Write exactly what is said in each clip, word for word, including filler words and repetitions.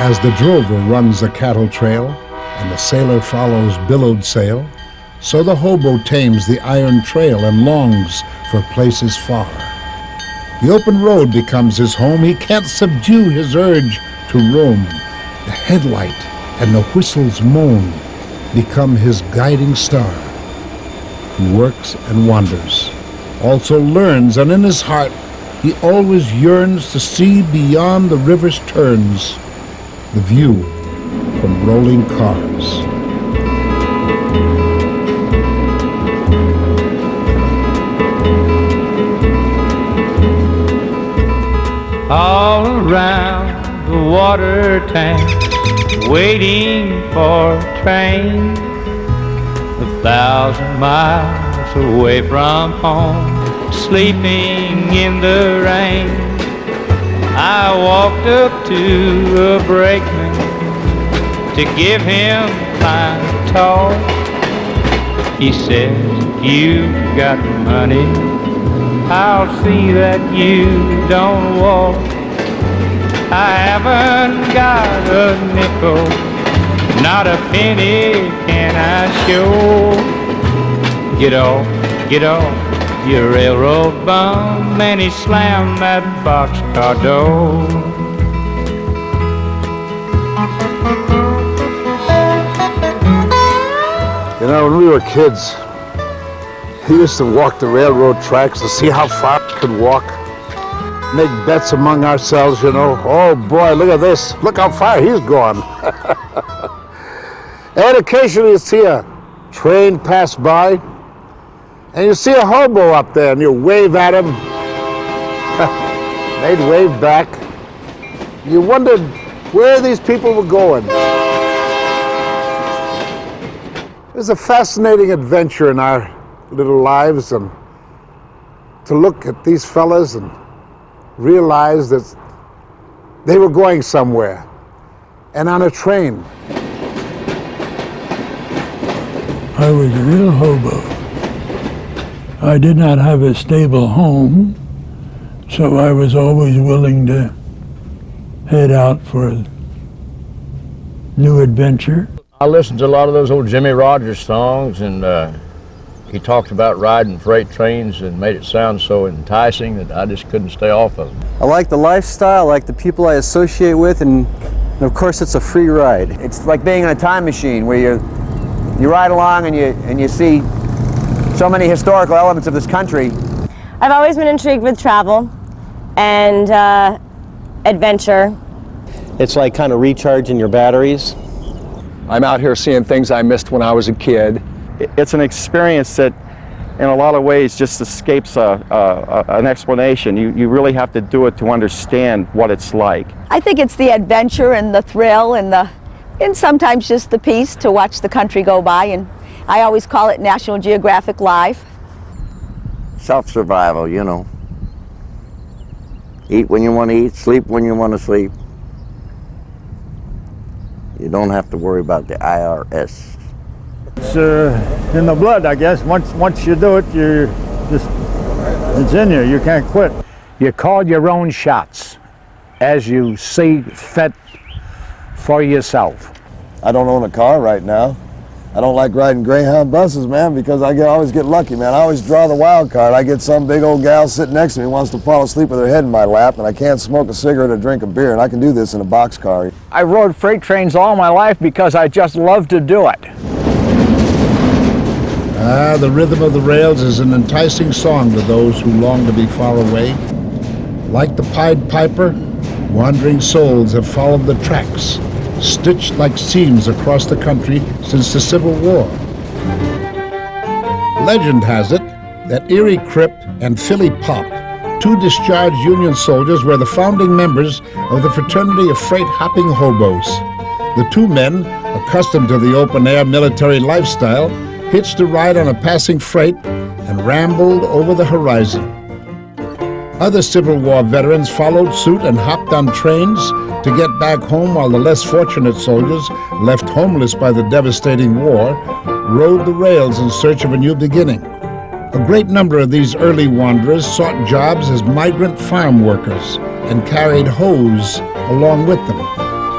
As the drover runs the cattle trail and the sailor follows billowed sail, so the hobo tames the iron trail and longs for places far. The open road becomes his home. He can't subdue his urge to roam. The headlight and the whistle's moan become his guiding star. He works and wanders, also learns, and in his heart he always yearns to see beyond the river's turns the view from rolling cars. All around the water tanks, waiting for a train, a thousand miles away from home, sleeping in the rain. I walked up to a brakeman to give him time to talk. He says, if you've got money, I'll see that you don't walk. I haven't got a nickel, not a penny can I show. Get off, get off, you railroad bum, and he slammed that boxcar door. You know, when we were kids, we used to walk the railroad tracks to see how far we could walk. Make bets among ourselves, you know. Oh boy, look at this. Look how far he's gone. And occasionally you see a train pass by, and you see a hobo up there, and you wave at him. They'd wave back. You wondered where these people were going. It's a fascinating adventure in our little lives, and to look at these fellas and realize that they were going somewhere, and on a train. I was a real hobo. I did not have a stable home, so I was always willing to head out for a new adventure. I listened to a lot of those old Jimmy Rogers songs, and uh, he talked about riding freight trains and made it sound so enticing that I just couldn't stay off of them. I like the lifestyle, I like the people I associate with, and, and of course it's a free ride. It's like being in a time machine where you you ride along and you and you see so many historical elements of this country. I've always been intrigued with travel and uh, adventure. It's like kind of recharging your batteries. I'm out here seeing things I missed when I was a kid. It's an experience that in a lot of ways just escapes a, a, a, an explanation. You, you really have to do it to understand what it's like. I think it's the adventure and the thrill and the and sometimes just the peace to watch the country go by, and I always call it National Geographic Live. Self-survival, you know. Eat when you want to eat, sleep when you want to sleep. You don't have to worry about the I R S. It's uh, in the blood, I guess. Once once you do it, you just it's in you. You can't quit. You call your own shots as you see fit for yourself. I don't own a car right now. I don't like riding Greyhound buses, man, because I get, always get lucky, man. I always draw the wild card. I get some big old gal sitting next to me who wants to fall asleep with her head in my lap, and I can't smoke a cigarette or drink a beer, and I can do this in a boxcar. I rode freight trains all my life because I just love to do it. Ah, the rhythm of the rails is an enticing song to those who long to be far away. Like the Pied Piper, wandering souls have followed the tracks, stitched like seams across the country since the Civil War. Legend has it that Erie Crip and Philly Pop, two discharged Union soldiers, were the founding members of the fraternity of freight-hopping hobos. The two men, accustomed to the open-air military lifestyle, hitched a ride on a passing freight and rambled over the horizon. Other Civil War veterans followed suit and hopped on trains to get back home, while the less fortunate soldiers, left homeless by the devastating war, rode the rails in search of a new beginning. A great number of these early wanderers sought jobs as migrant farm workers and carried hoes along with them.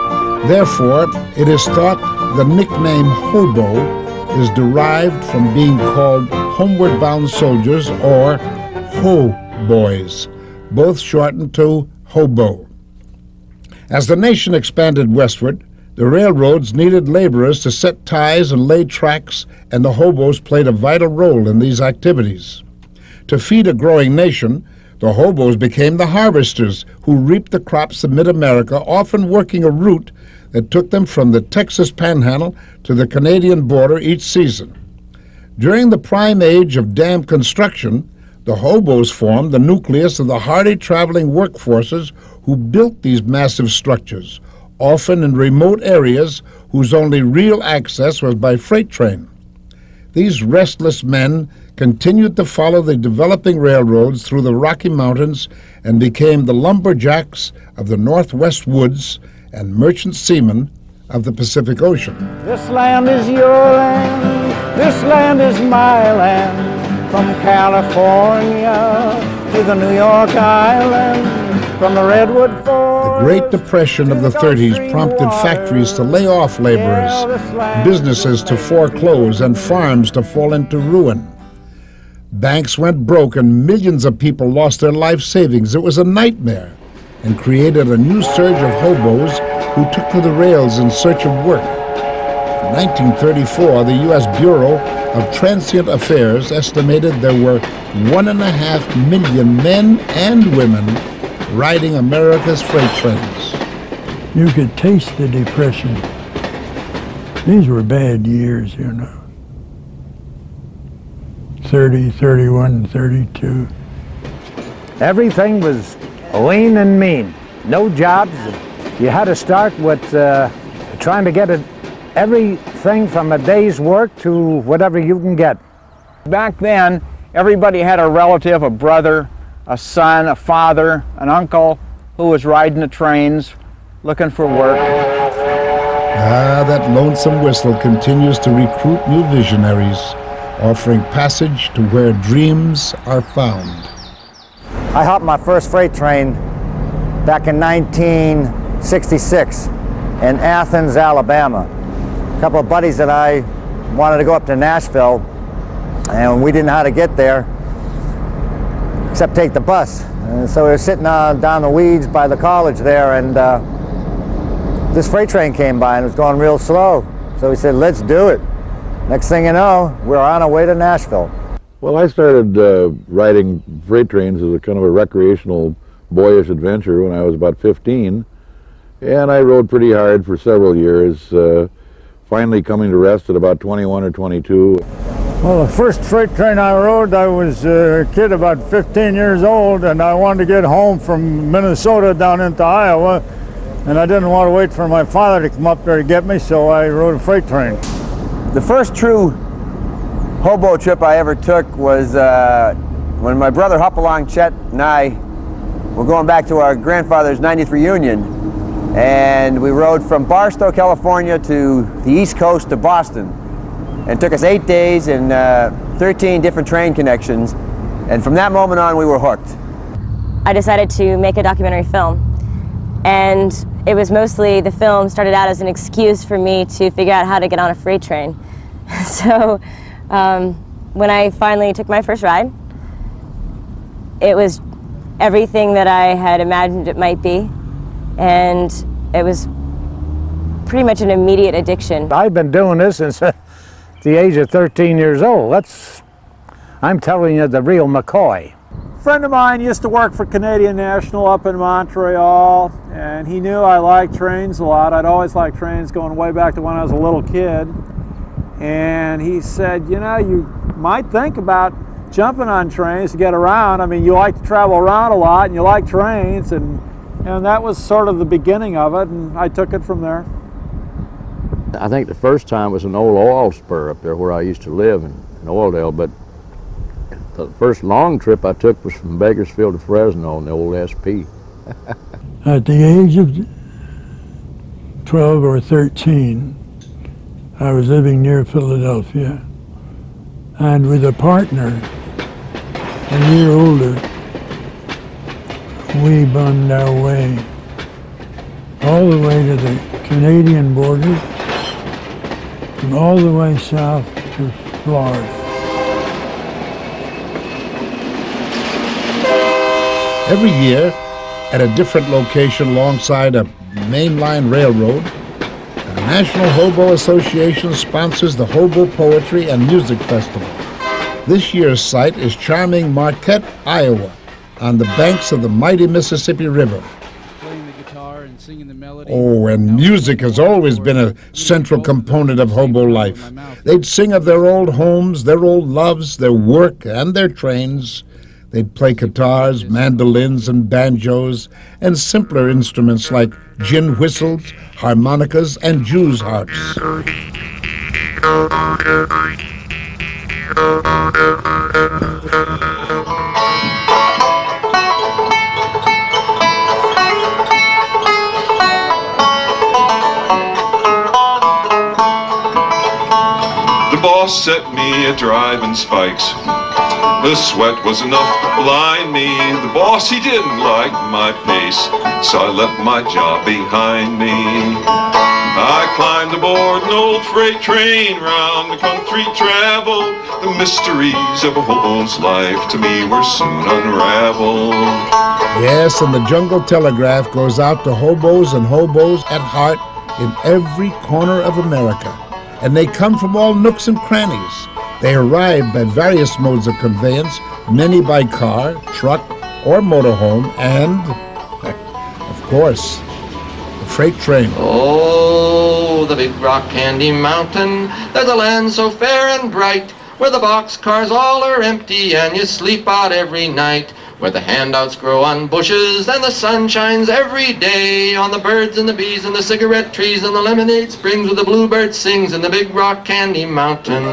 Therefore, it is thought the nickname hobo is derived from being called homeward bound soldiers or ho-boys, both shortened to hobo. As the nation expanded westward, the railroads needed laborers to set ties and lay tracks, and the hobos played a vital role in these activities. To feed a growing nation, the hobos became the harvesters who reaped the crops of mid-America, often working a route that took them from the Texas Panhandle to the Canadian border each season. During the prime age of dam construction, the hobos formed the nucleus of the hardy traveling workforces who built these massive structures, often in remote areas whose only real access was by freight train. These restless men continued to follow the developing railroads through the Rocky Mountains and became the lumberjacks of the Northwest woods and merchant seamen of the Pacific Ocean. This land is your land, this land is my land, from California to the New York Island, from the Redwood Forest. The Great Depression of the thirties prompted factories to lay off laborers, businesses to foreclose, and farms to fall into ruin. Banks went broke and millions of people lost their life savings. It was a nightmare and created a new surge of hobos who took to the rails in search of work. In nineteen thirty-four, the U S Bureau of Transient Affairs estimated there were one and a half million men and women riding America's freight trains. You could taste the depression. These were bad years, you know. thirty, thirty-one, thirty-two. Everything was lean and mean. No jobs. You had to start with uh, trying to get it, everything from a day's work to whatever you can get. Back then, everybody had a relative, a brother, a son, a father, an uncle who was riding the trains looking for work. Ah, that lonesome whistle continues to recruit new visionaries, offering passage to where dreams are found. I hopped my first freight train back in nineteen sixty-six in Athens, Alabama. A couple of buddies and I wanted to go up to Nashville, and we didn't know how to get there except take the bus. And so we were sitting uh, down the weeds by the college there, and uh, this freight train came by and it was going real slow. So we said, let's do it. Next thing you know, we're on our way to Nashville. Well, I started uh, riding freight trains as a kind of a recreational, boyish adventure when I was about fifteen, and I rode pretty hard for several years, uh, finally coming to rest at about twenty-one or twenty-two. Well, the first freight train I rode, I was a kid about fifteen years old, and I wanted to get home from Minnesota down into Iowa, and I didn't want to wait for my father to come up there to get me, so I rode a freight train. The first true hobo trip I ever took was uh, when my brother Hopalong, Chet, and I were going back to our grandfather's ninetieth reunion, and we rode from Barstow, California to the East Coast to Boston. And it took us eight days and uh, thirteen different train connections, and from that moment on we were hooked. I decided to make a documentary film, and it was mostly, the film started out as an excuse for me to figure out how to get on a freight train. So um, when I finally took my first ride, it was everything that I had imagined it might be, and it was pretty much an immediate addiction. I've been doing this since uh, the age of thirteen years old. That's, I'm telling you, the real McCoy. A friend of mine used to work for Canadian National up in Montreal, and he knew I liked trains a lot. I'd always liked trains going way back to when I was a little kid. And he said, you know, you might think about jumping on trains to get around. I mean, you like to travel around a lot, and you like trains, and, and that was sort of the beginning of it, and I took it from there. I think the first time was an old oil spur up there where I used to live in, in Oildale, but the first long trip I took was from Bakersfield to Fresno in the old S P. At the age of twelve or thirteen, I was living near Philadelphia, and with a partner, a year older, we bummed our way all the way to the Canadian border and all the way south to Florida. Every year, at a different location alongside a mainline railroad, the National Hobo Association sponsors the Hobo Poetry and Music Festival. This year's site is charming Marquette, Iowa, on the banks of the mighty Mississippi River. Playing the guitar and singing the melody. Oh, and music has always been a central component of hobo life. They'd sing of their old homes, their old loves, their work, and their trains. They'd play guitars, mandolins, and banjos, and simpler instruments like gin whistles, harmonicas, and Jew's harps. The boss set me a driving spikes. The sweat was enough to blind me. The boss, he didn't like my pace, so I left my job behind me. I climbed aboard an old freight train, round the country traveled. The mysteries of a hobo's life to me were soon unraveled. Yes, and the Jungle Telegraph goes out to hobos and hobos at heart in every corner of America. And they come from all nooks and crannies. They arrive by various modes of conveyance, many by car, truck, or motorhome, and, of course, the freight train. Oh, the big rock candy mountain, there's a land so fair and bright, where the boxcars all are empty and you sleep out every night, where the handouts grow on bushes and the sun shines every day on the birds and the bees and the cigarette trees and the lemonade springs where the bluebird sings in the big rock candy mountain.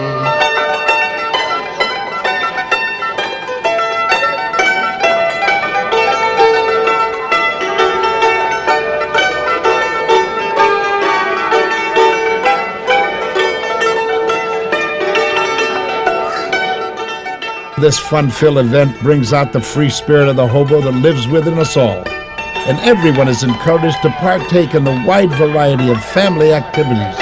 This fun-filled event brings out the free spirit of the hobo that lives within us all. And everyone is encouraged to partake in the wide variety of family activities.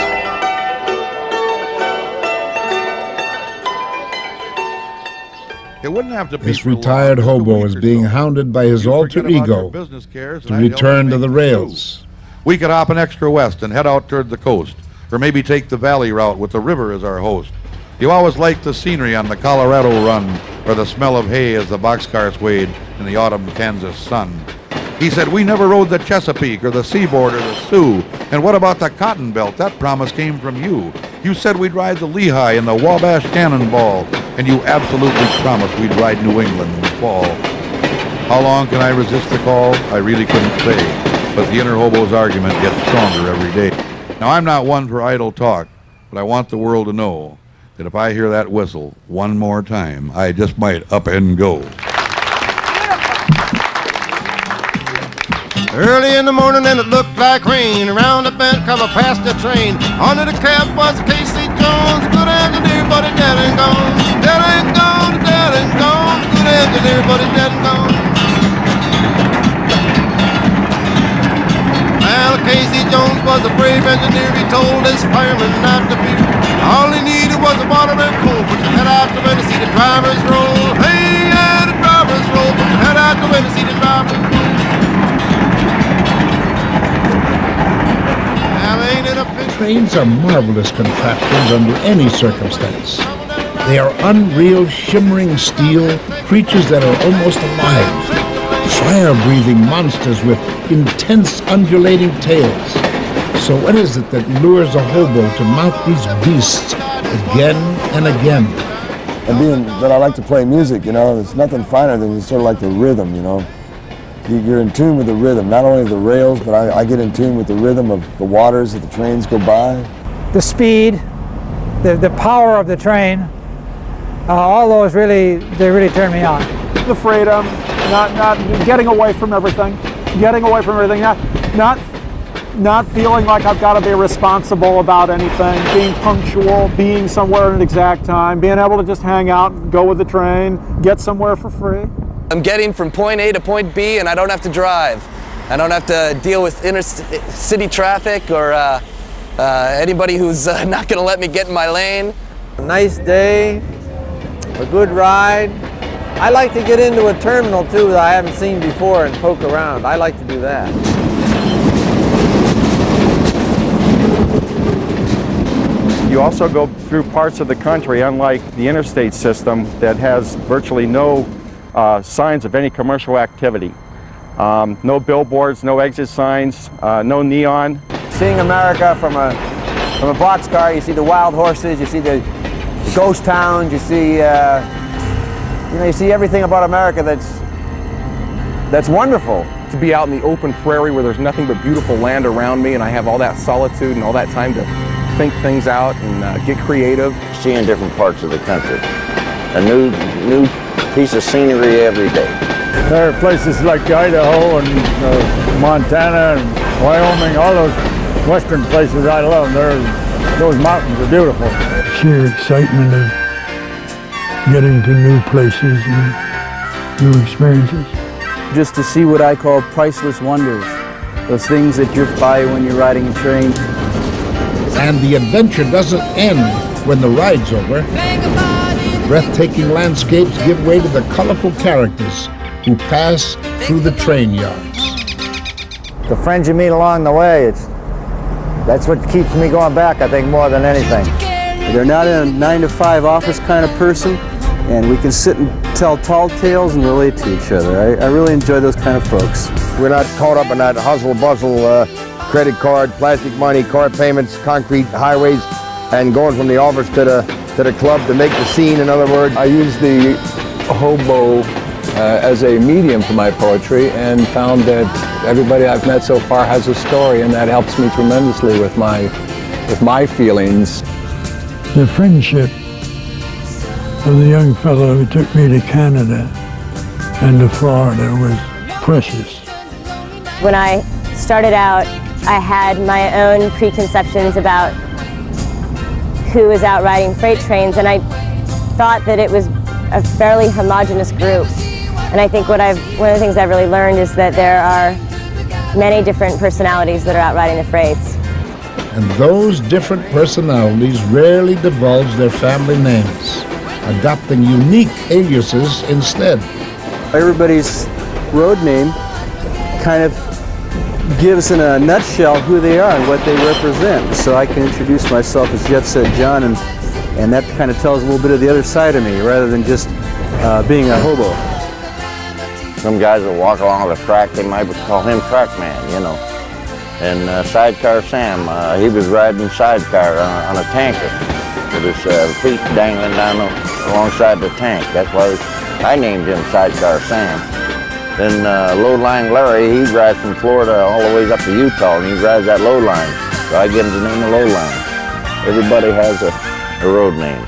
It wouldn't have to be This retired hobo is being hounded by his alter ego to return to the rails. We could hop an extra west and head out toward the coast, or maybe take the valley route with the river as our host. You always liked the scenery on the Colorado run, or the smell of hay as the boxcar swayed in the autumn Kansas sun. He said, we never rode the Chesapeake or the Seaboard or the Sioux. And what about the Cotton Belt? That promise came from you. You said we'd ride the Lehigh and the Wabash Cannonball, and you absolutely promised we'd ride New England in the fall. How long can I resist the call? I really couldn't say, but the inner hobo's argument gets stronger every day. Now, I'm not one for idle talk, but I want the world to know that if I hear that whistle one more time, I just might up and go. Early in the morning and it looked like rain. Around the bend come a past the train. Under the cab was Casey Jones. Good engineer, but he's dead and gone. Dead and gone, dead and gone. Good engineer, but he's dead and gone. Well, Casey Jones was a brave engineer. He told his firemen not to fear. All he needed was a water and coal. Put your head out the window, see the drivers roll. Hey, yeah, the drivers roll. Put your head out the window, see the drivers roll. Trains are marvelous contraptions under any circumstance. They are unreal, shimmering steel, creatures that are almost alive, fire-breathing monsters with intense, undulating tails. So what is it that lures a hobo to mount these beasts again and again? And being that I like to play music, you know, there's nothing finer than just sort of like the rhythm, you know. You're in tune with the rhythm, not only the rails, but I, I get in tune with the rhythm of the waters that the trains go by. The speed, the, the power of the train, uh, all those really, they really turn me on. The freedom, not, not getting away from everything, getting away from everything, not, not, not feeling like I've got to be responsible about anything, being punctual, being somewhere at an exact time, being able to just hang out, go with the train, get somewhere for free. I'm getting from point A to point B and I don't have to drive. I don't have to deal with inner city traffic or uh, uh, anybody who's uh, not going to let me get in my lane. A nice day, a good ride. I like to get into a terminal too that I haven't seen before and poke around. I like to do that. You also go through parts of the country, unlike the interstate system, that has virtually no uh, signs of any commercial activity. Um, no billboards, no exit signs, uh, no neon. Seeing America from a from a boxcar, you see the wild horses, you see the, the ghost towns, you see uh, you know you see everything about America that's that's wonderful. To be out in the open prairie where there's nothing but beautiful land around me, and I have all that solitude and all that time to think things out and uh, get creative. Seeing different parts of the country, a new new piece of scenery every day. There are places like Idaho and uh, Montana and Wyoming, all those western places I love. They're, those mountains are beautiful. Sheer excitement of getting to new places and new experiences. Just to see what I call priceless wonders, those things that you buy when you're riding a train. And the adventure doesn't end when the ride's over. Breathtaking landscapes give way to the colorful characters who pass through the train yards. The friends you meet along the way, it's, that's what keeps me going back, I think, more than anything. They're not a nine to five office kind of person, and we can sit and tell tall tales and relate to each other. I, I really enjoy those kind of folks. We're not caught up in that hustle bustle, uh, credit card, plastic money, car payments, concrete highways, and going from the office to the to the club to make the scene. In other words, I use the hobo uh, as a medium for my poetry, and found that everybody I've met so far has a story, and that helps me tremendously with my with my feelings. The friendship of the young fellow who took me to Canada and to Florida was precious. When I started out, I had my own preconceptions about who was out riding freight trains, and I thought that it was a fairly homogeneous group. And I think what I've, one of the things I've really learned is that there are many different personalities that are out riding the freights. And those different personalities rarely divulge their family names, adopting unique aliases instead. Everybody's road name kind of gives in a nutshell who they are and what they represent. So I can introduce myself as Jet Set John, and, and that kind of tells a little bit of the other side of me rather than just uh, being a hobo. Some guys that walk along the track, they might call him track man, you know. And uh, Sidecar Sam, uh, he was riding sidecar on, on a tanker with his uh, feet dangling down the, alongside the tank. That's why I named him Sidecar Sam. Then uh, Load Line Larry, he rides from Florida all the way up to Utah, and he rides that load line. So I give him the name of Load Line. Everybody has a, a road name.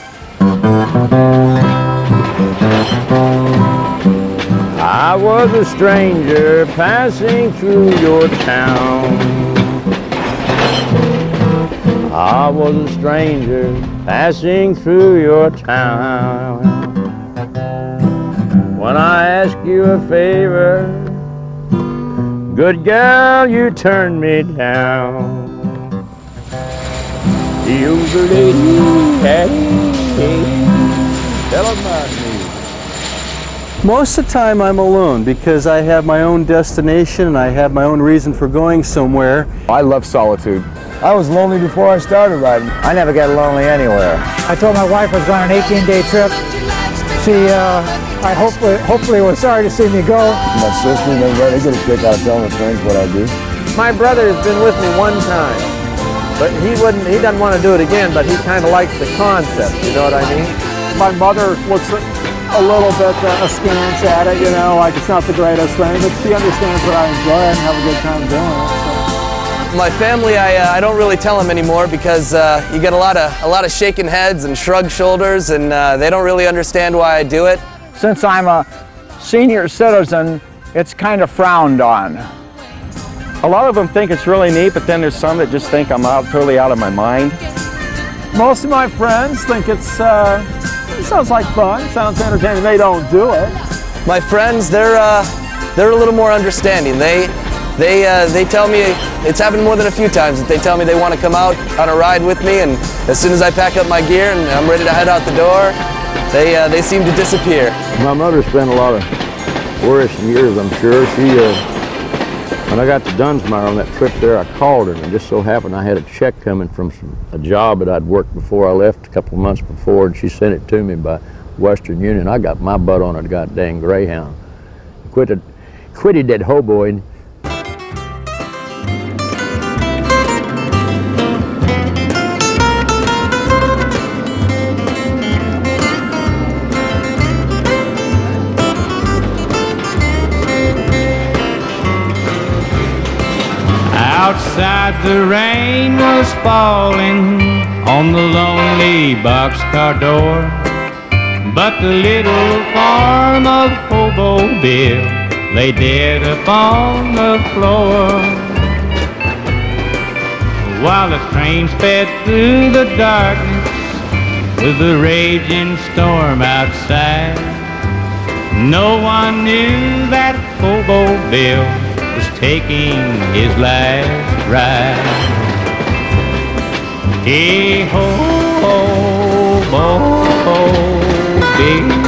I was a stranger passing through your town. I was a stranger passing through your town. When I ask you a favor, good girl, you turn me down. You believe that tell about me. Most of the time I'm alone because I have my own destination and I have my own reason for going somewhere. I love solitude. I was lonely before I started riding. I never get lonely anywhere. I told my wife I was on an eighteen day trip. She, uh, I hopefully, hopefully was sorry to see me go. My sister and everybody, they get a kick out of telling their friends what I do. My brother has been with me one time, but he wouldn't. He doesn't want to do it again. But he kind of likes the concept. You know what I mean? My mother looks at a little bit uh, askance at it, you know, like it's not the greatest thing, but she understands what I enjoy and have a good time doing it. So. My family, I, uh, I don't really tell them anymore because uh, you get a lot of a lot of shaking heads and shrugged shoulders, and uh, they don't really understand why I do it. Since I'm a senior citizen, it's kind of frowned on. A lot of them think it's really neat, but then there's some that just think I'm out, totally out of my mind. Most of my friends think it's, uh, it sounds like fun, sounds entertaining. They don't do it. My friends, they're, uh, they're a little more understanding. They, they uh, they tell me, it's happened more than a few times, that they tell me they want to come out on a ride with me, and as soon as I pack up my gear and I'm ready to head out the door, they uh, they seem to disappear. My mother spent a lot of worrisome years, I'm sure. She, uh, when I got to Dunsmire on that trip there, I called her, and it just so happened I had a check coming from some, a job that I'd worked before I left a couple of months before, and she sent it to me by Western Union. I got my butt on a goddamn Greyhound. Quitted, quitted that hoboing. Outside the rain was falling on the lonely boxcar door, but the little farm of Hobo Bill lay dead upon the floor. While the train sped through the darkness with the raging storm outside, no one knew that Hobo Bill was taking his last ride. Hey ho, ho, ho, Bill.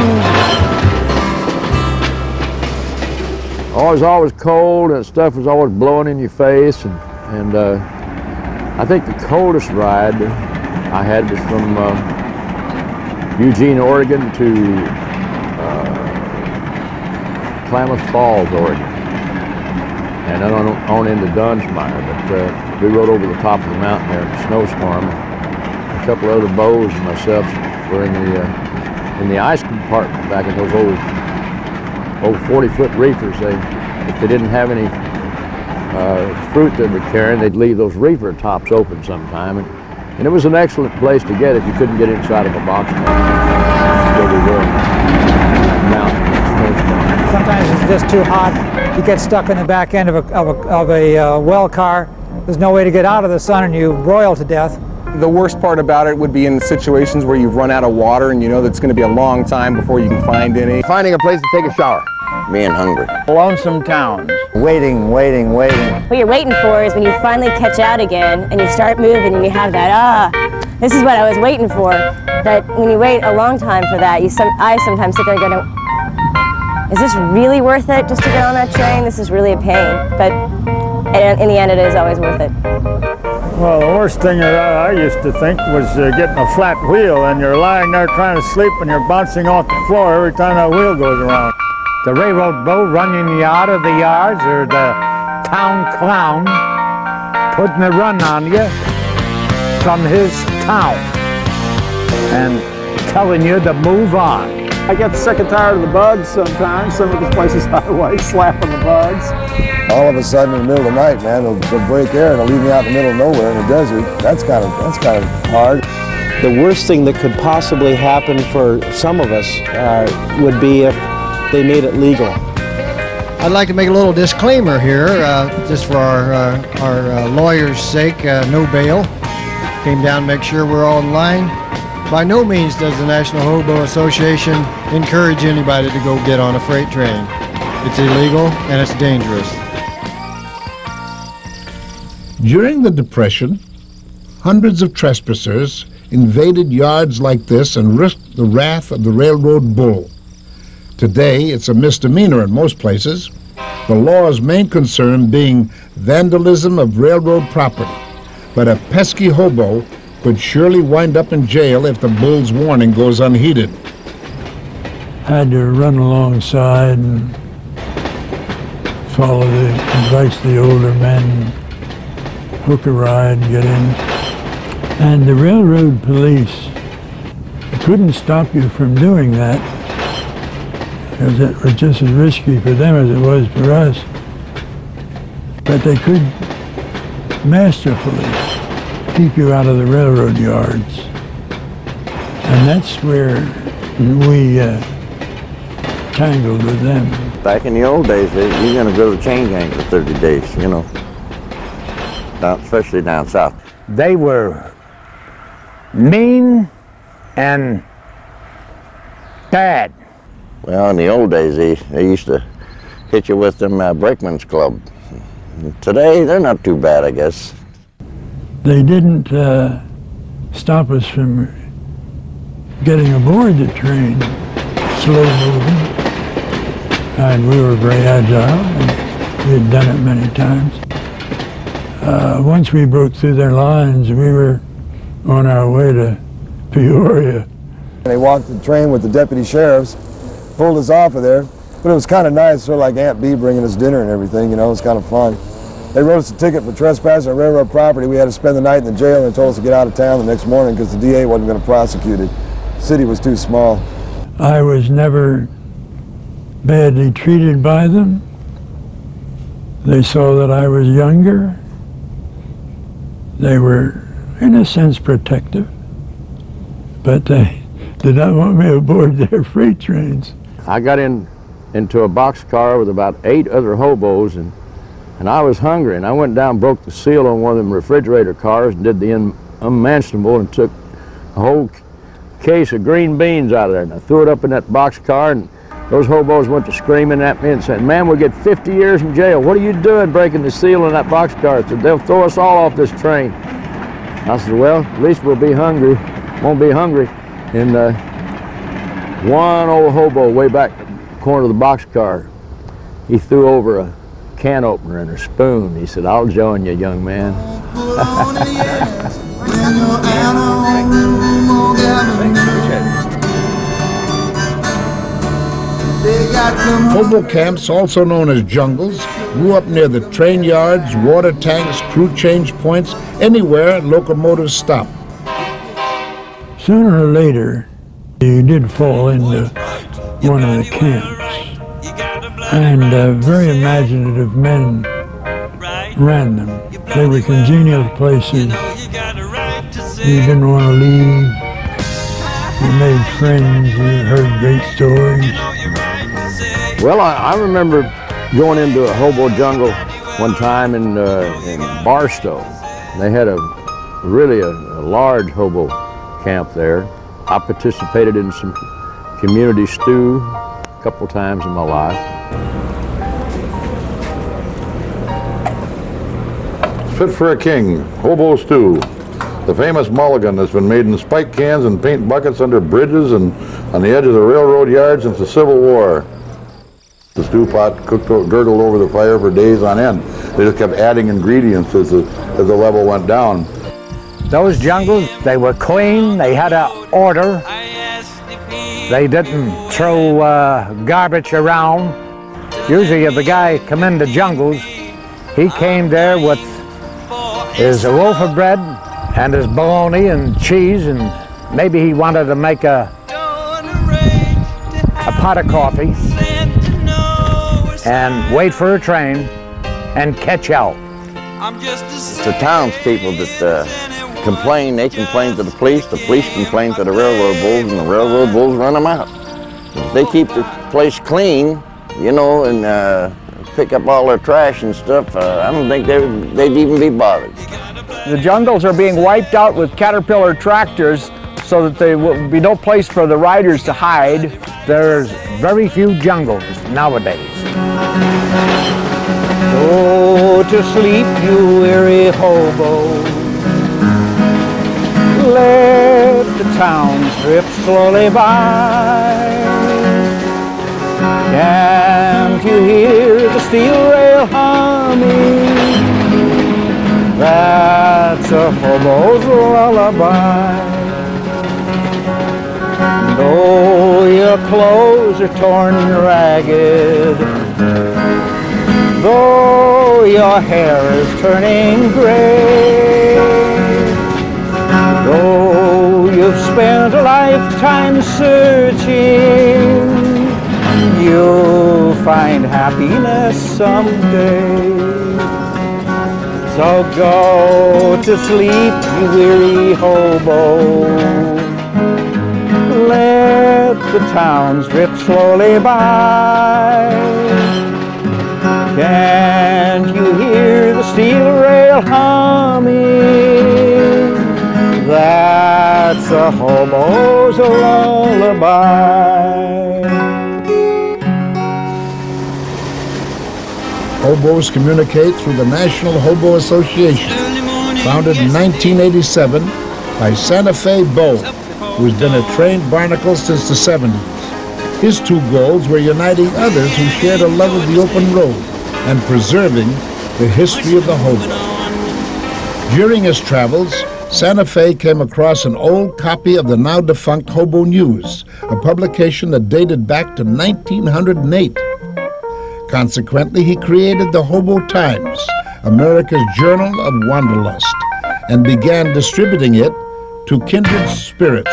Oh, it was always cold, and stuff was always blowing in your face, and, and uh, I think the coldest ride I had was from uh, Eugene, Oregon to uh, Klamath Falls, Oregon. And then on, on into Dunsmire, but uh, we rode over the top of the mountain there in a snowstorm. A couple of other bows and myself were in the uh, in the ice compartment back in those old old forty foot reefers. They, if they didn't have any uh, fruit they were carrying, they'd leave those reefer tops open sometime. And, and it was an excellent place to get if you couldn't get inside of a boxcar. Where we were in that mountain in that snowstorm. Sometimes it's just too hot. You get stuck in the back end of a, of a, of a uh, well car. There's no way to get out of the sun, and you broil to death. The worst part about it would be in situations where you've run out of water and you know that's going to be a long time before you can find any. Finding a place to take a shower. Being hungry. Lonesome towns. Waiting, waiting, waiting. What you're waiting for is when you finally catch out again and you start moving and you have that, ah, this is what I was waiting for. But when you wait a long time for that, you some, I sometimes sit there and go, is this really worth it just to get on that train? This is really a pain. But in, in the end, it is always worth it. Well, the worst thing that I, I used to think was uh, getting a flat wheel, and you're lying there trying to sleep and you're bouncing off the floor every time that wheel goes around. The railroad boat running you out of the yards, or the town clown putting a run on you from his town and telling you to move on. I get sick and tired of the bugs sometimes. Some of the places I like slapping the bugs. All of a sudden in the middle of the night, man, they'll, they'll break air and they'll leave me out in the middle of nowhere in the desert. That's kind of, that's kind of hard. The worst thing that could possibly happen for some of us uh, would be if they made it legal. I'd like to make a little disclaimer here, uh, just for our, uh, our uh, lawyer's sake, uh, no bail. Came down to make sure we're all in line. By no means does the National Hobo Association encourage anybody to go get on a freight train. It's illegal and it's dangerous. During the Depression, hundreds of trespassers invaded yards like this and risked the wrath of the railroad bull. Today, it's a misdemeanor in most places, the law's main concern being vandalism of railroad property. But a pesky hobo could surely wind up in jail if the bull's warning goes unheeded. Had to run alongside and follow the advice of the older men, hook a ride, get in. And the railroad police couldn't stop you from doing that, because it was just as risky for them as it was for us. But they could masterfully keep you out of the railroad yards. And that's where we uh, tangled with them. Back in the old days, you're going to go to the chain gang for thirty days, you know, down, especially down south. They were mean and bad. Well, in the old days, they, they used to hit you with them uh, brakeman's club, Today, they're not too bad, I guess. They didn't uh, stop us from getting aboard the train, slow moving, and we were very agile, and we had done it many times. Uh, once we broke through their lines, we were on our way to Peoria. They walked the train with the deputy sheriffs, pulled us off of there, but it was kind of nice, sort of like Aunt Bee bringing us dinner and everything, you know, it was kind of fun. They wrote us a ticket for trespassing on railroad property. We had to spend the night in the jail, and they told us to get out of town the next morning because the D A wasn't going to prosecute it. The city was too small. I was never badly treated by them. They saw that I was younger. They were, in a sense, protective, but they did not want me aboard their freight trains. I got in into a boxcar with about eight other hobos, and and I was hungry, and I went down, broke the seal on one of them refrigerator cars, and did the un unmentionable, and took a whole case of green beans out of there, and I threw it up in that boxcar, and those hobos went to screaming at me and said, "Man, we'll get fifty years in jail. What are you doing breaking the seal in that boxcar?" I said, "They'll throw us all off this train." I said, "Well, at least we'll be hungry, won't be hungry." And uh, one old hobo way back corner of the boxcar, he threw over a can opener and a spoon. He said, "I'll join you, young man." Hobo camps, also known as jungles, grew up near the train yards, water tanks, crew change points, anywhere locomotives stop. Sooner or later, you did fall into one of the camps, and uh, very imaginative men ran them. They were congenial places. You didn't want to leave. You made friends. You heard great stories. Well, I, I remember going into a hobo jungle one time in, uh, in Barstow. They had a really a, a large hobo camp there. I participated in some community stew a couple times in my life. Fit for a king, hobo stew. The famous mulligan has been made in spike cans and paint buckets under bridges and on the edge of the railroad yard since the Civil War. The stew pot cooked, gurgled over the fire for days on end. They just kept adding ingredients as the, as the level went down. Those jungles, they were clean, they had an order. They didn't throw uh, garbage around. Usually if the guy come into jungles, he came there with his loaf of bread and his bologna and cheese, and maybe he wanted to make a, a pot of coffee and wait for a train and catch out. It's the townspeople that uh, complain. They complain to the police, the police complain to the railroad bulls, and the railroad bulls run them out. If they keep the place clean, you know, and uh, pick up all their trash and stuff, uh, I don't think they, they'd even be bothered. The jungles are being wiped out with Caterpillar tractors so that there will be no place for the riders to hide. There's very few jungles nowadays. Go to sleep, you weary hobo. Let the towns drift slowly by. Can't you hear the steel rail humming? That's a hobo's lullaby. Though your clothes are torn and ragged, though your hair is turning gray, though you've spent a lifetime searching, you'll find happiness someday. So go to sleep, you weary hobo. Let the towns drift slowly by. Can't you hear the steel rail humming? That's a hobo's lullaby. Hobos communicate through the National Hobo Association, founded in nineteen eighty-seven by Santa Fe Bo, who's been a trained barnacle since the seventies. His two goals were uniting others who shared a love of the open road and preserving the history of the hobo. During his travels, Santa Fe came across an old copy of the now-defunct Hobo News, a publication that dated back to nineteen oh eight. Consequently, he created the Hobo Times, America's Journal of Wanderlust, and began distributing it to kindred spirits.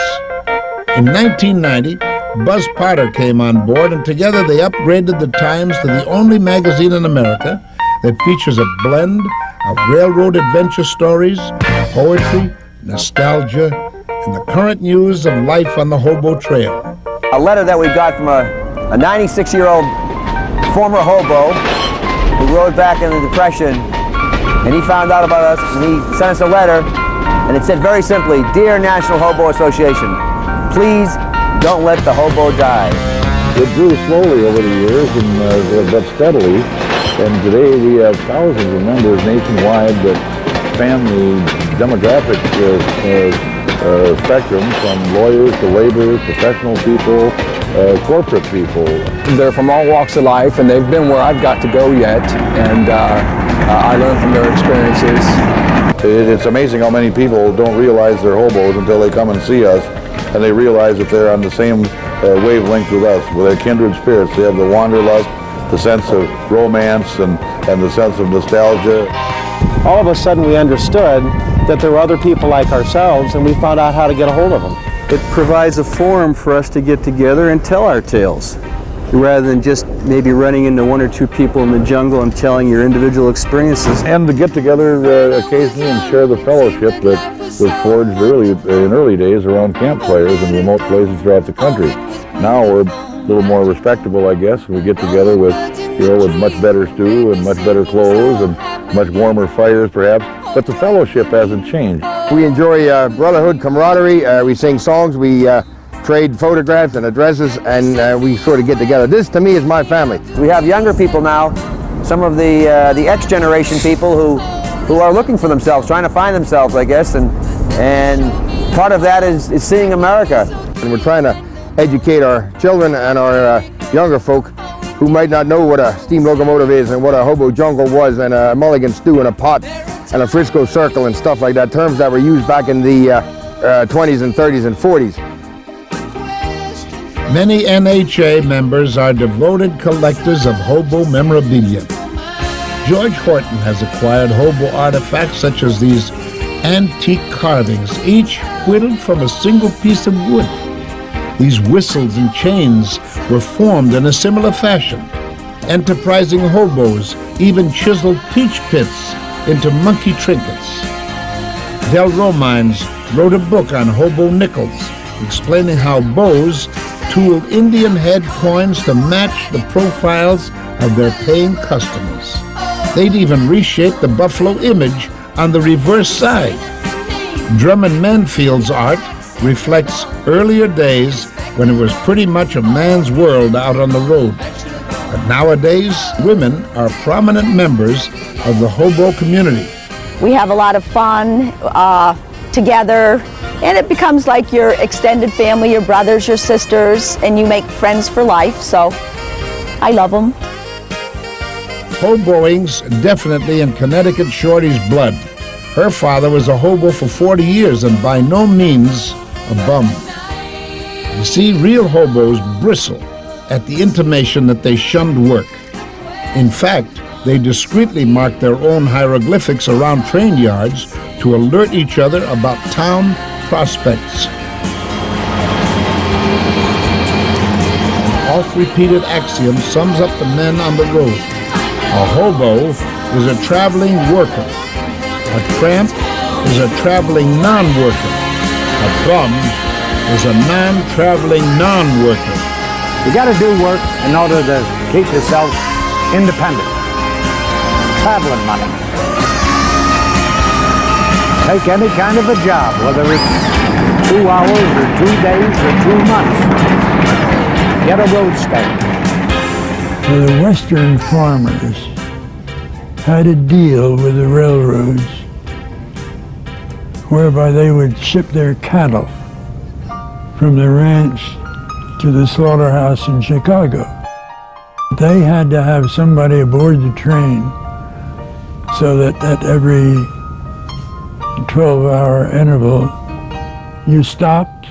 In nineteen ninety, Buzz Potter came on board, and together they upgraded the Times to the only magazine in America that features a blend of railroad adventure stories, poetry, nostalgia, and the current news of life on the Hobo Trail. A letter that we got from a ninety-six-year-old former hobo who rode back in the Depression, and he found out about us, and he sent us a letter, and it said very simply, "Dear National Hobo Association, please don't let the hobo die." It grew slowly over the years, and uh, but steadily, and today we have thousands of members nationwide that span the demographic uh, uh, uh, spectrum, from lawyers to laborers, professional people, uh, corporate people. They're from all walks of life, and they've been where I've got to go yet, and uh, uh, I learn from their experiences. It, it's amazing how many people don't realize they're hobos until they come and see us, and they realize that they're on the same uh, wavelength with us, with their kindred spirits. They have the wanderlust, the sense of romance, and, and the sense of nostalgia. All of a sudden we understood that there were other people like ourselves, and we found out how to get a hold of them. It provides a forum for us to get together and tell our tales, rather than just maybe running into one or two people in the jungle and telling your individual experiences. And to get together uh, occasionally and share the fellowship that was forged early in early days around campfires in remote places throughout the country. Now we're a little more respectable, I guess. We get together with, you know, with much better stew and much better clothes and much warmer fires, perhaps. But the fellowship hasn't changed. We enjoy uh, brotherhood, camaraderie. Uh, we sing songs. We uh, trade photographs and addresses, and uh, we sort of get together. This, to me, is my family. We have younger people now, some of the uh, the X-generation people who who are looking for themselves, trying to find themselves, I guess, and and part of that is, is seeing America. And we're trying to educate our children and our uh, younger folk who might not know what a steam locomotive is and what a hobo jungle was, and a mulligan stew and a pot and a Frisco circle and stuff like that, terms that were used back in the uh, uh, twenties and thirties and forties. Many N H A members are devoted collectors of hobo memorabilia. George Horton has acquired hobo artifacts such as these antique carvings, each whittled from a single piece of wood. These whistles and chains were formed in a similar fashion. Enterprising hobos even chiseled peach pits into monkey trinkets. Del Romines wrote a book on hobo nickels, explaining how bows tooled Indian head coins to match the profiles of their paying customers. They'd even reshaped the buffalo image on the reverse side. Drummond Manfield's art reflects earlier days when it was pretty much a man's world out on the road. But nowadays, women are prominent members of the hobo community. We have a lot of fun uh, together, and it becomes like your extended family, your brothers, your sisters, and you make friends for life, so I love them. Hoboing's definitely in Connecticut Shorty's blood. Her father was a hobo for forty years and by no means a bum. You see, real hobos bristle at the intimation that they shunned work. In fact, they discreetly mark their own hieroglyphics around train yards to alert each other about town prospects. An oft-repeated axiom sums up the men on the road. A hobo is a traveling worker. A tramp is a traveling non-worker. A bum is a non-traveling non-worker. You got to do work in order to keep yourself independent. Traveling money. Take any kind of a job, whether it's two hours or two days or two months. Get a road stake. For the Western farmers, had a deal with the railroads whereby they would ship their cattle from the ranch to the slaughterhouse in Chicago. They had to have somebody aboard the train so that at every twelve hour interval you stopped,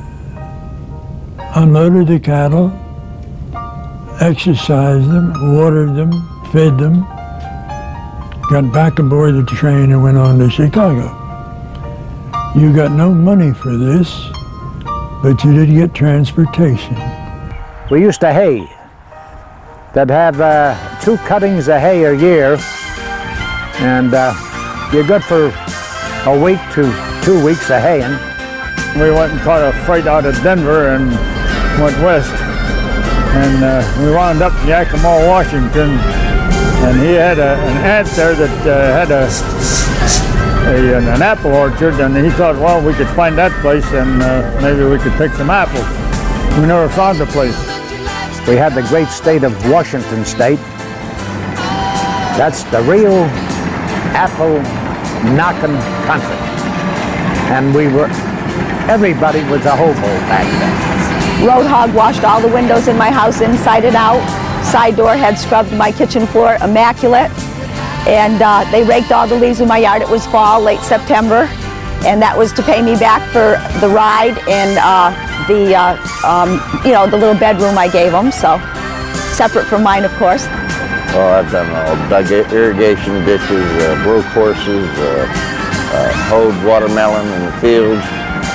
unloaded the cattle, exercised them, watered them, fed them, got back aboard the train and went on to Chicago. You got no money for this, but you did get transportation. We used to hay. They'd have uh, two cuttings of hay a year, and uh, you're good for a week to two weeks of haying. We went and caught a freight out of Denver and went west. And uh, we wound up in Yakima, Washington. And he had a, an aunt there that uh, had a, a, an apple orchard, and he thought, well, we could find that place and uh, maybe we could pick some apples. We never found the place. We had the great state of Washington State. That's the real apple knocking country. And we were, everybody was a hobo back then. Roadhog washed all the windows in my house inside and out. Side door had scrubbed my kitchen floor immaculate. And uh, they raked all the leaves in my yard. It was fall, late September. And that was to pay me back for the ride and uh, the, uh, um, you know, the little bedroom I gave them. So, separate from mine, of course. Oh, I've done all. Dug irrigation ditches, uh, broke horses, uh, uh, hoed watermelon in the fields.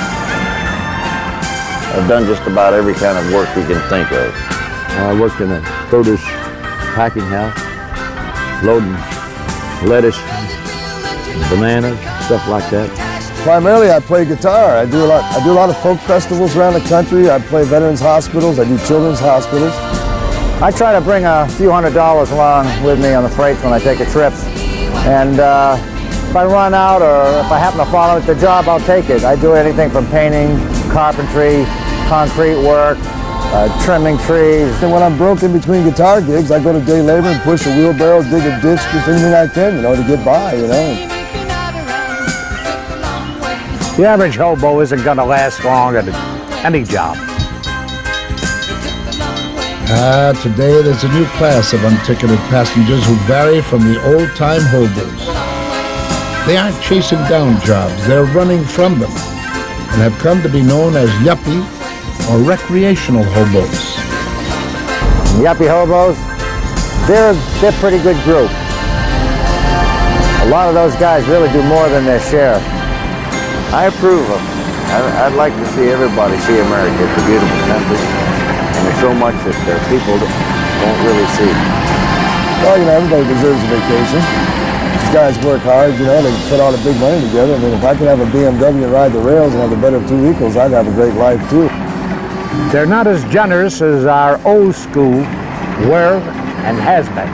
I've done just about every kind of work you can think of. I worked in a produce packing house, loading lettuce, bananas, stuff like that. Primarily, I play guitar. I do a lot. I do a lot of folk festivals around the country. I play veterans hospitals. I do children's hospitals. I try to bring a few hundred dollars along with me on the freights when I take a trip. And uh, if I run out or if I happen to fall out at the job, I'll take it. I do anything from painting, carpentry, concrete work, uh, trimming trees. And when I'm broken between guitar gigs, I go to day labor and push a wheelbarrow, dig a ditch, just anything I can, you know, to get by, you know. The average hobo isn't going to last long at any job. Ah, today there's a new class of unticketed passengers who vary from the old-time hobos. They aren't chasing down jobs, they're running from them, and have come to be known as yuppie or recreational hobos. Yuppie hobos, they're, they're a pretty good group. A lot of those guys really do more than their share. I approve of them. I'd like to see everybody see America. It's a beautiful country. And there's so much that uh, people don't really see. Well, you know, everybody deserves a vacation. These guys work hard, you know, they put all the big money together. I mean, if I could have a B M W and ride the rails and have the better of two equals, I'd have a great life, too. They're not as generous as our old school were and has been.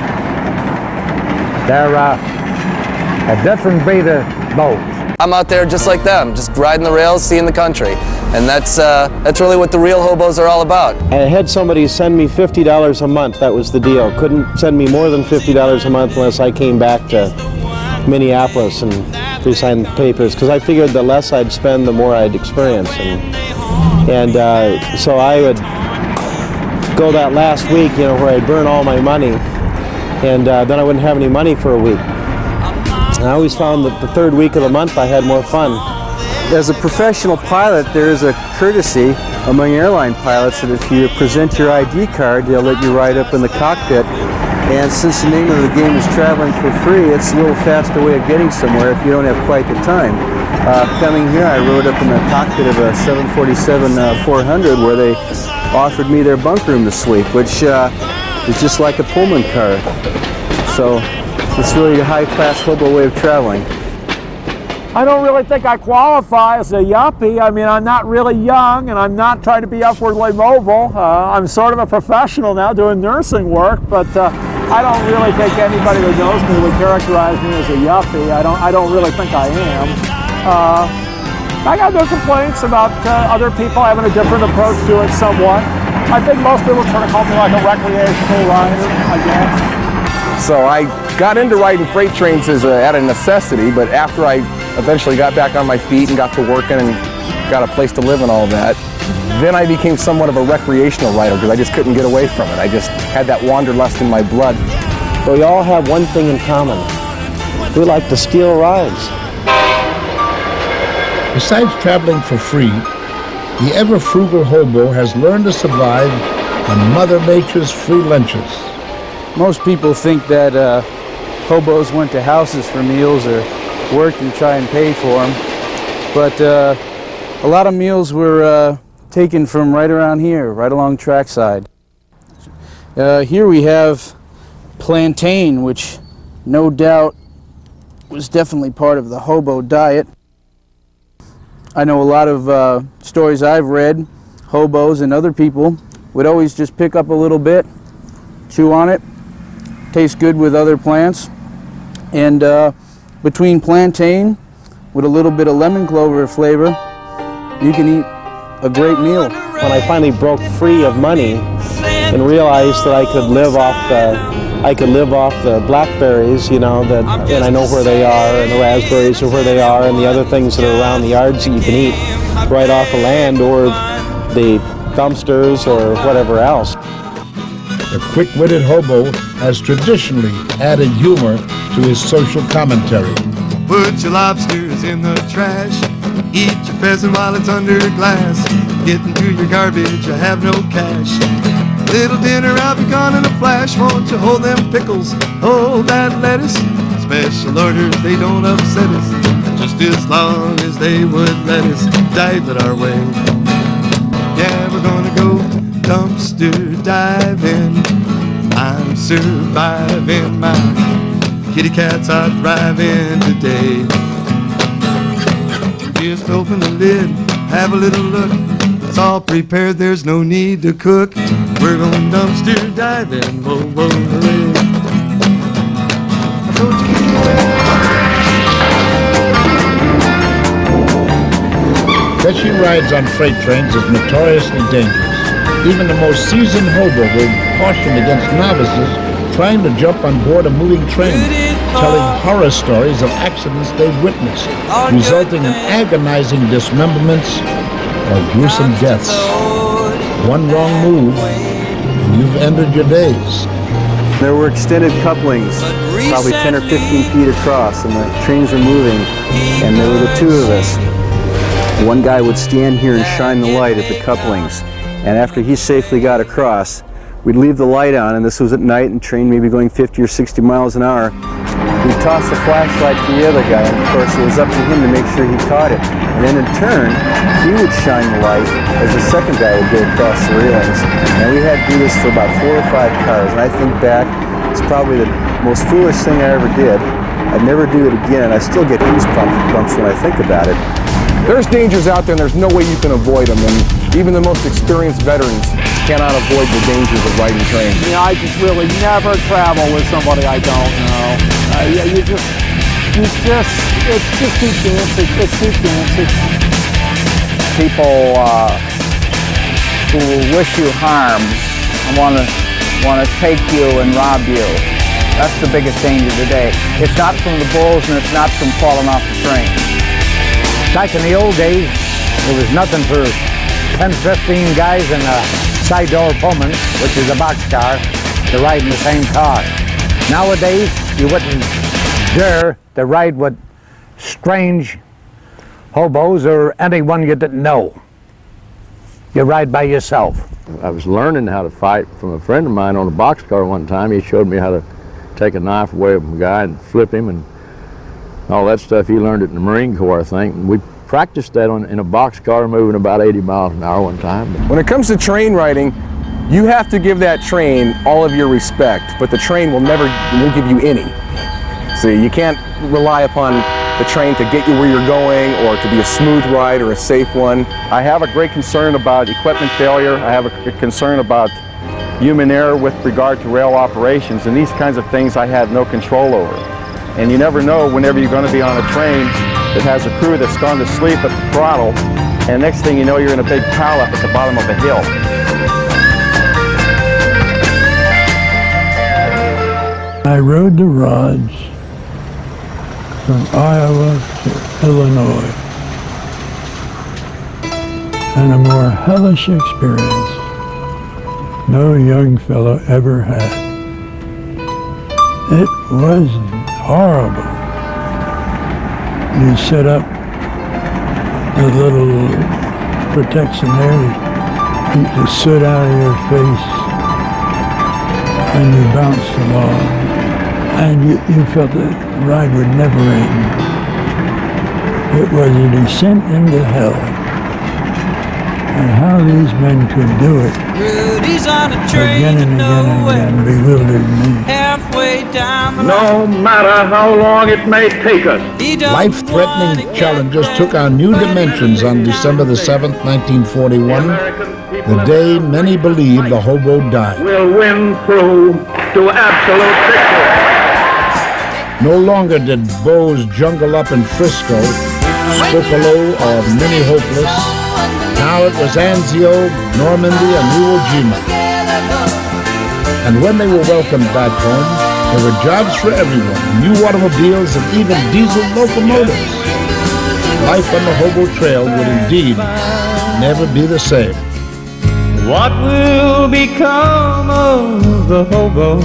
They're uh, a different breed of bows. I'm out there just like them, just riding the rails, seeing the country. And that's, uh, that's really what the real hobos are all about. I had somebody send me fifty dollars a month, that was the deal. Couldn't send me more than fifty dollars a month unless I came back to Minneapolis and re-signed papers, because I figured the less I'd spend, the more I'd experience. And, and uh, so I would go that last week, you know, where I'd burn all my money, and uh, then I wouldn't have any money for a week. And I always found that the third week of the month I had more fun. As a professional pilot, there is a courtesy among airline pilots that if you present your I D card, they'll let you ride up in the cockpit. And since the name of the game is traveling for free, it's a little faster way of getting somewhere if you don't have quite the time. Uh, coming here, I rode up in the cockpit of a seven forty-seven four hundred where they offered me their bunk room to sleep, which uh, is just like a Pullman car. So it's really a high-class hobo way of traveling. I don't really think I qualify as a yuppie. I mean, I'm not really young, and I'm not trying to be upwardly mobile. Uh, I'm sort of a professional now doing nursing work, but uh, I don't really think anybody who knows me would characterize me as a yuppie. I don't, I don't really think I am. Uh, I got no complaints about uh, other people having a different approach to it somewhat. I think most people sort of call me like a recreational rider, I guess. So I got into riding freight trains as a, out of necessity, but after I eventually got back on my feet and got to working and got a place to live and all that, then I became somewhat of a recreational rider because I just couldn't get away from it. I just had that wanderlust in my blood. But we all have one thing in common. We like to steal rides. Besides traveling for free, the ever-frugal hobo has learned to survive on Mother Nature's free lunches. Most people think that uh, hobos went to houses for meals or worked and try and pay for them. But uh, a lot of meals were uh, taken from right around here, right along trackside. Uh, here we have plantain, which no doubt was definitely part of the hobo diet. I know a lot of uh, stories I've read, hobos and other people would always just pick up a little bit, chew on it, tastes good with other plants, and uh, between plantain with a little bit of lemon clover flavor, you can eat a great meal. When I finally broke free of money and realized that I could live off the I could live off the blackberries, you know, that, and I know where they are, and the raspberries are where they are, and the other things that are around the yards that you can eat right off the land or the dumpsters or whatever else. The quick-witted hobo has traditionally added humor to his social commentary. Put your lobsters in the trash, eat your pheasant while it's under glass, get into your garbage, I have no cash. Little dinner, I'll be gone in a flash. Won't you hold them pickles, hold that lettuce? Special orders, they don't upset us, just as long as they would let us dive it our way. Yeah, we're gonna go dumpster diving. I'm surviving, my kitty cats are thriving today. Just open the lid, have a little look. It's all prepared, there's no need to cook. We're going dumpster diving, whoa, whoa, hooray. Fetching rides on freight trains is notoriously dangerous. Even the most seasoned hobo will caution against novices trying to jump on board a moving train, telling horror stories of accidents they've witnessed, resulting in agonizing dismemberments or gruesome deaths. One wrong move, and you've ended your days. There were extended couplings, probably ten or fifteen feet across, and the trains were moving, and there were the two of us. One guy would stand here and shine the light at the couplings, and after he safely got across, we'd leave the light on, and this was at night, and train maybe going fifty or sixty miles an hour. We'd toss the flashlight to the other guy, and of course it was up to him to make sure he caught it. And then in turn, he would shine the light as the second guy would go across the railings. And we had to do this for about four or five cars, and I think back, it's probably the most foolish thing I ever did. I'd never do it again, and I still get goosebumps when I think about it. There's dangers out there, and there's no way you can avoid them, and even the most experienced veterans cannot avoid the dangers of riding trains. I mean, I just really never travel with somebody I don't know. Uh, yeah, you just, you just, it's just too fancy, it's too fancy. People uh, who wish you harm and want to want to take you and rob you. That's the biggest danger today. It's not from the bulls and it's not from falling off the train. Back in the old days, there was nothing for ten, fifteen guys in a side door Pullman, which is a boxcar, to ride in the same car. Nowadays, you wouldn't dare to ride with strange hobos or anyone you didn't know. You ride by yourself. I was learning how to fight from a friend of mine on a boxcar one time. He showed me how to take a knife away from a guy and flip him and all that stuff. He learned it in the Marine Corps, I think. And we practiced that on, in a boxcar moving about eighty miles an hour one time. When it comes to train riding, you have to give that train all of your respect, but the train will never will give you any. See, you can't rely upon the train to get you where you're going or to be a smooth ride or a safe one. I have a great concern about equipment failure. I have a concern about human error with regard to rail operations, and these kinds of things I have no control over. And you never know whenever you're going to be on a train that has a crew that's gone to sleep at the throttle, and next thing you know you're in a big pile up at the bottom of a hill. I rode the rods from Iowa to Illinois, and a more hellish experience no young fellow ever had. It was horrible. You set up a little protection there to keep the soot out of your face, and you bounced along, and you, you felt the ride would never end. It was a descent into hell. And how these men could do it again and again and again bewildered me. No matter how long it may take us. Life-threatening challenges took on new dimensions on December the seventh, nineteen forty-one, the day many believed the hobo died. We'll win through to absolute victory. No longer did Bo's jungle up in Frisco, Spokolo, or Mini Hopeless. Now it was Anzio, Normandy, and Iwo Jima. And when they were welcomed back home, there were jobs for everyone, new automobiles and even diesel locomotives. Life on the Hobo Trail would indeed never be the same. What will become of the hobo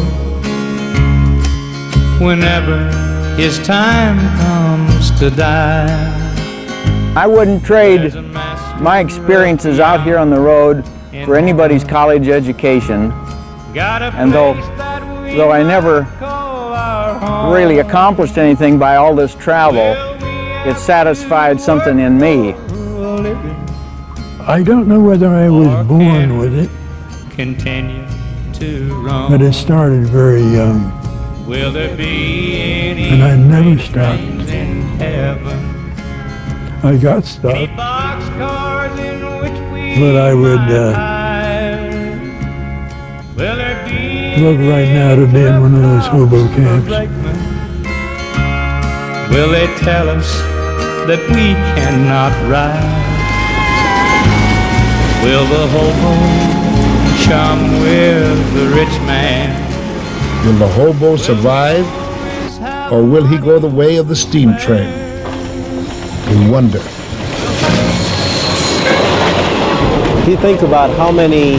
whenever his time comes to die? I wouldn't trade my experiences out here on the road for anybody's college education. And though, though I never really accomplished anything by all this travel, it satisfied something in me. I don't know whether I was born with it, Continue to roam. but it started very young, Will there be any and I never stopped. in heaven? I got stopped, Boxcars in which we but I would uh, Will there be love right now to be in one of those hobo camps. Will they tell us that we cannot ride? Will the hobo chum with the rich man? Will the hobo survive, or will he go the way of the steam train? We wonder. If you think about how many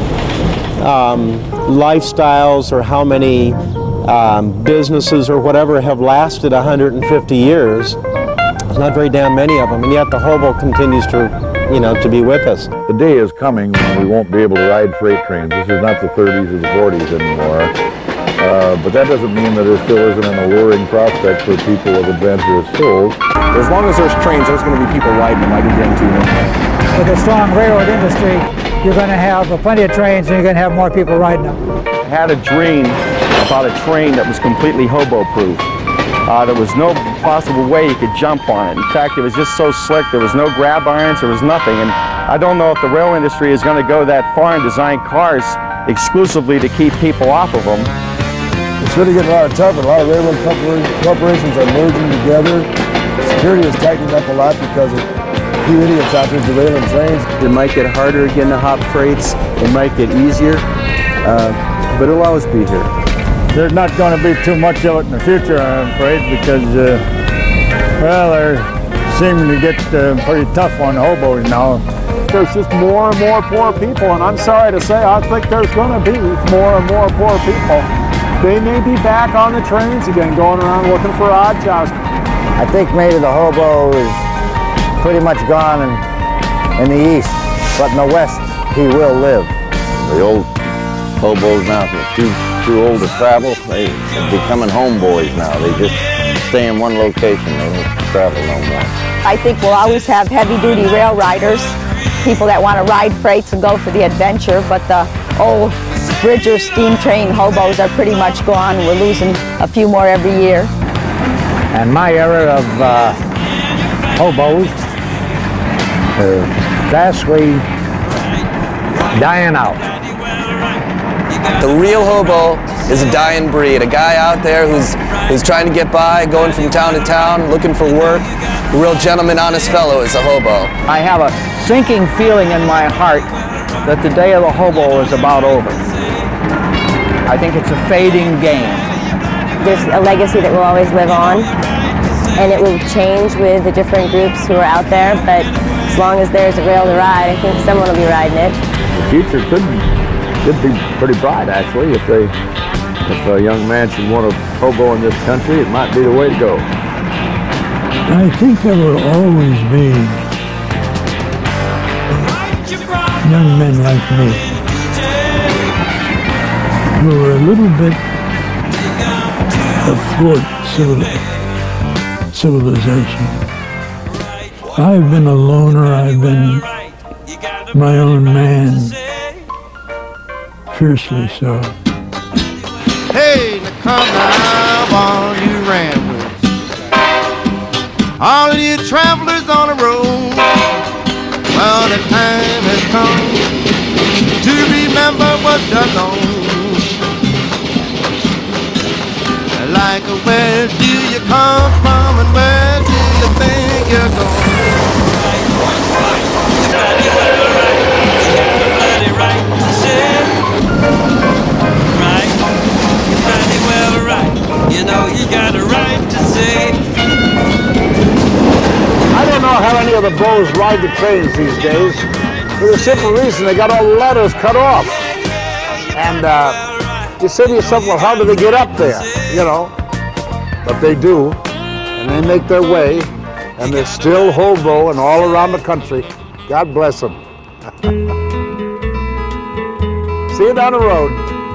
um, lifestyles or how many um, businesses or whatever have lasted one hundred fifty years, there's not very damn many of them, and yet the hobo continues to, you know, to be with us. The day is coming when we won't be able to ride freight trains. This is not the thirties or the forties anymore. Uh, but that doesn't mean that there still isn't an alluring prospect for people of adventurous souls. As long as there's trains, there's going to be people riding them, I can guarantee you. With a strong railroad industry, you're going to have plenty of trains and you're going to have more people riding them. I had a dream about a train that was completely hobo-proof. Uh, there was no possible way you could jump on it. In fact, it was just so slick, there was no grab irons, there was nothing. And I don't know if the rail industry is going to go that far and design cars exclusively to keep people off of them. It's really getting a lot tougher. A lot of railroad corporations are merging together. Security is tightening up a lot because of a few idiots out there derailing trains. It might get harder again to hop freights. It might get easier, uh, but it'll always be here. There's not going to be too much of it in the future, I'm afraid, because, uh, well, they're seeming to get uh, pretty tough on hobos now. There's just more and more poor people, and I'm sorry to say, I think there's going to be more and more poor people. They may be back on the trains again, going around looking for odd jobs. I think maybe the hobo is pretty much gone in, in the east, but in the west, he will live. The old hobos now, they're too, too old to travel. They are becoming homeboys now. They just stay in one location. They don't travel no more. I think we'll always have heavy-duty rail riders, people that want to ride freights and go for the adventure, but the old Bridger steam train hobos are pretty much gone. We're losing a few more every year. And my era of uh, hobos are vastly dying out. The real hobo is a dying breed, a guy out there who's, who's trying to get by, going from town to town, looking for work. A real gentleman, honest fellow is a hobo. I have a sinking feeling in my heart that the day of the hobo is about over. I think it's a fading game. there's a legacy that will always live on, and it will change with the different groups who are out there, but as long as there's a rail to ride, I think someone will be riding it. The future could, could be pretty bright, actually. If they, if a young man should want to hobo in this country, it might be the way to go. I think there will always be young men like me who are a little bit athwart civilization. I've been a loner, I've been my own man, fiercely so. Hey, now come now, all you ramblers, all you travelers on the road. Well, the time has come to remember what you know. Like, where do you come from and where do you think you're going? You know you got a right to say. I don't know how any of the Bows ride the trains these days, for the simple reason they got all the ladders cut off. And uh, you say to yourself, well, how do they get up there? You know, but they do, and they make their way, and they're still hobo and all around the country. God bless them. See you down the road.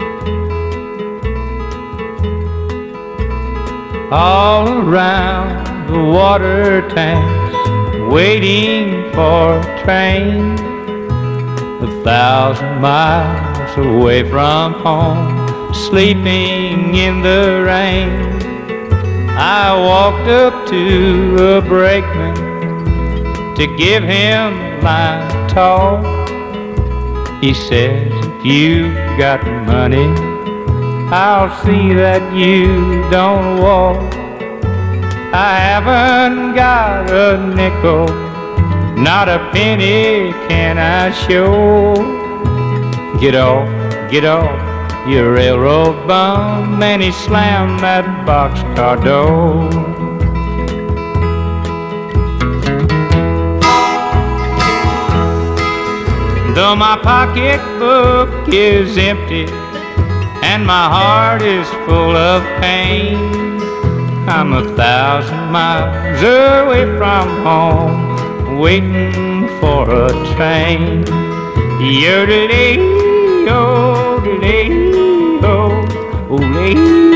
All around the water tanks, waiting for a train, a thousand miles away from home, sleeping in the rain. I walked up to a brakeman to give him my talk. He says, if you got money, I'll see that you don't walk. I haven't got a nickel, not a penny can I show. Get off, get off, you railroad bum, and he slammed that boxcar door. Though my pocketbook is empty and my heart is full of pain, I'm a thousand miles away from home, waiting for a train. Yo-de-dee, yo-de-dee, yo, oh-lee.